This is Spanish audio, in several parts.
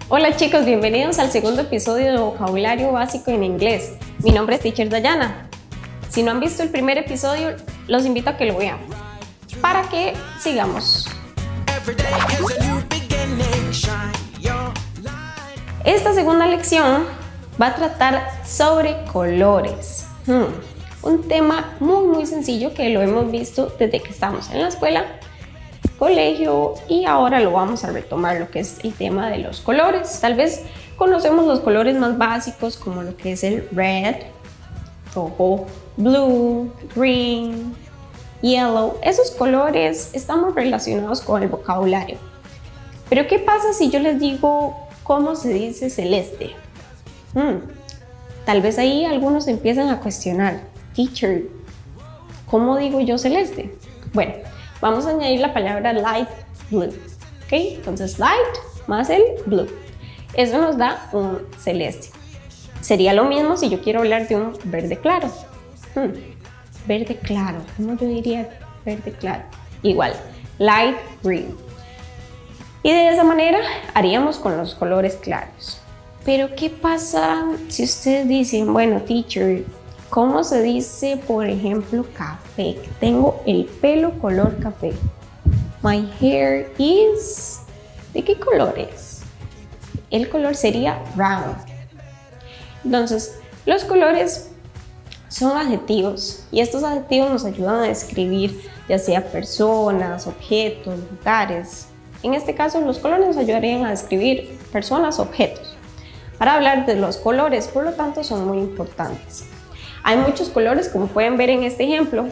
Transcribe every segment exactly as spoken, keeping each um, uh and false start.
Hola chicos, bienvenidos al segundo episodio de Vocabulario Básico en Inglés. Mi nombre es Teacher Dayana. Si no han visto el primer episodio, los invito a que lo vean para que sigamos. Esta segunda lección va a tratar sobre colores. Hmm. Un tema muy muy sencillo que lo hemos visto desde que estamos en la escuela, colegio, y ahora lo vamos a retomar, lo que es el tema de los colores. Tal vez conocemos los colores más básicos como lo que es el red, rojo, blue, green, yellow. Esos colores estamos relacionados con el vocabulario. Pero ¿qué pasa si yo les digo cómo se dice celeste? Hmm. Tal vez ahí algunos empiezan a cuestionar, teacher, ¿cómo digo yo celeste? Bueno, vamos a añadir la palabra light blue, ¿ok? Entonces light más el blue, eso nos da un celeste. Sería lo mismo si yo quiero hablar de un verde claro. Hmm. Verde claro, ¿cómo yo diría verde claro? Igual, light green. Y de esa manera haríamos con los colores claros. Pero ¿qué pasa si ustedes dicen, bueno, teacher, ¿cómo se dice, por ejemplo, café? Tengo el pelo color café. My hair is... ¿De qué color es? El color sería brown. Entonces, los colores son adjetivos y estos adjetivos nos ayudan a describir ya sea personas, objetos, lugares. En este caso, los colores nos ayudarían a describir personas, objetos. Para hablar de los colores, por lo tanto, son muy importantes. Hay muchos colores, como pueden ver en este ejemplo,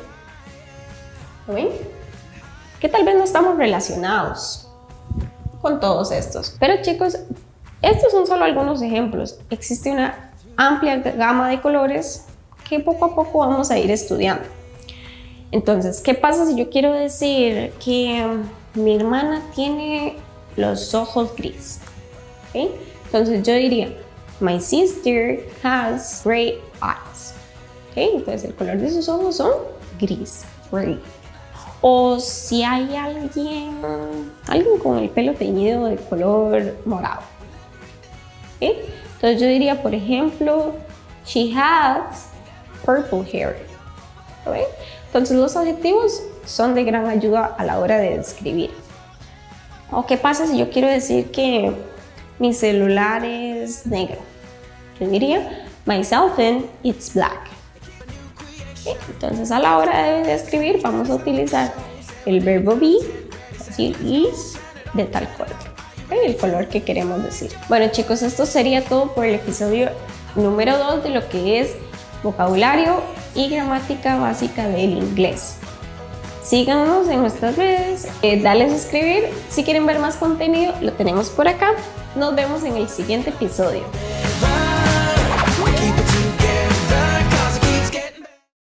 ¿lo ven? Que tal vez no estamos relacionados con todos estos. Pero chicos, estos son solo algunos ejemplos. Existe una amplia gama de colores que poco a poco vamos a ir estudiando. Entonces, ¿qué pasa si yo quiero decir que mi hermana tiene los ojos gris? ¿Okay? Entonces yo diría, my sister has gray eyes. ¿Okay? Entonces el color de sus ojos son gris, gray. O si hay alguien, alguien con el pelo teñido de color morado. ¿Okay? Entonces yo diría, por ejemplo, she has purple hair. ¿Okay? Entonces los adjetivos son de gran ayuda a la hora de describir. ¿O qué pasa si yo quiero decir que mi celular es negro? Yo diría, my cell phone is black. ¿Okay? Entonces a la hora de describir vamos a utilizar el verbo be, es decir, is de tal color. ¿Okay? El color que queremos decir. Bueno chicos, esto sería todo por el episodio número dos de lo que es vocabulario y gramática básica del inglés. Síganos en nuestras redes, eh, dale a suscribir. Si quieren ver más contenido, lo tenemos por acá. Nos vemos en el siguiente episodio.